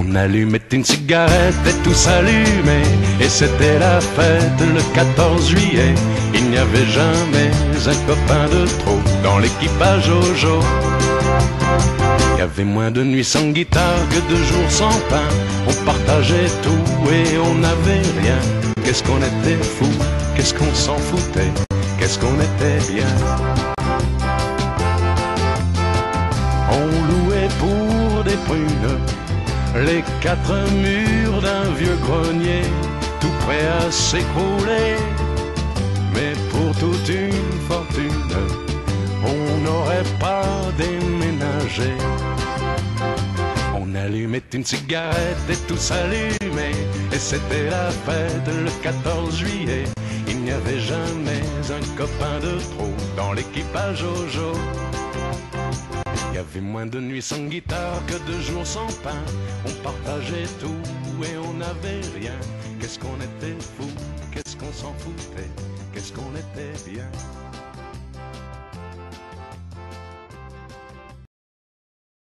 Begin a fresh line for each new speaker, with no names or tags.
On allumait une cigarette et tout s'allumait, et c'était la fête le 14 juillet. Il n'y avait jamais un copain de trop dans l'équipage Jojo. Il y avait moins de nuits sans guitare que de jours sans pain. On partageait tout et on n'avait rien. Qu'est-ce qu'on était fou, qu'est-ce qu'on s'en foutait, qu'est-ce qu'on était bien. On louait pour des prunes les quatre murs d'un vieux grenier, tout prêt à s'écrouler. Mais pour toute une fortune, on n'aurait pas déménagé. On allumait une cigarette et tout s'allumait, et c'était la fête le 14 juillet. Il n'y avait jamais un copain de trop dans l'équipage Jojo. Il y avait moins de nuits sans guitare que de jours sans pain. On partageait tout et on n'avait rien. Qu'est-ce qu'on était fou, qu'est-ce qu'on s'en foutait, qu'est-ce qu'on était bien.